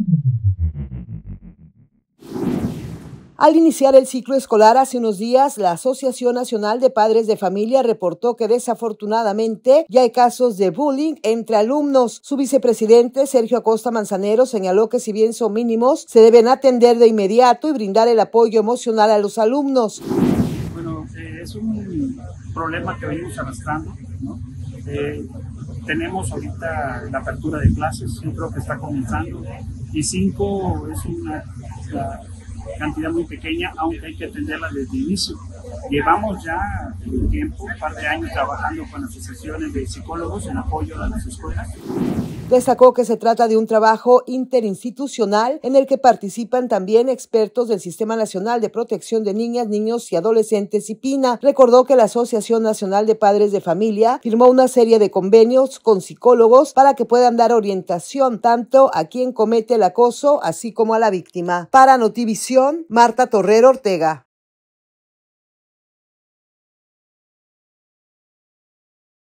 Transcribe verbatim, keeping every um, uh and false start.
Al iniciar el ciclo escolar hace unos días, la Asociación Nacional de Padres de Familia reportó que desafortunadamente ya hay casos de bullying entre alumnos. Su vicepresidente, Sergio Acosta Manzanero, señaló que si bien son mínimos, se deben atender de inmediato y brindar el apoyo emocional a los alumnos. Bueno, eh, es un problema que venimos arrastrando, ¿no? Eh, tenemos ahorita la apertura de clases, yo creo que está comenzando, y cinco es una la cantidad muy pequeña, aunque hay que atenderla desde el inicio. Llevamos ya un tiempo, un par de años trabajando con asociaciones de psicólogos en apoyo a las escuelas. Destacó que se trata de un trabajo interinstitucional en el que participan también expertos del Sistema Nacional de Protección de Niñas, Niños y Adolescentes y PINA. Recordó que la Asociación Nacional de Padres de Familia firmó una serie de convenios con psicólogos para que puedan dar orientación tanto a quien comete el acoso así como a la víctima. Para Notivisión, Marta Torrero Ortega.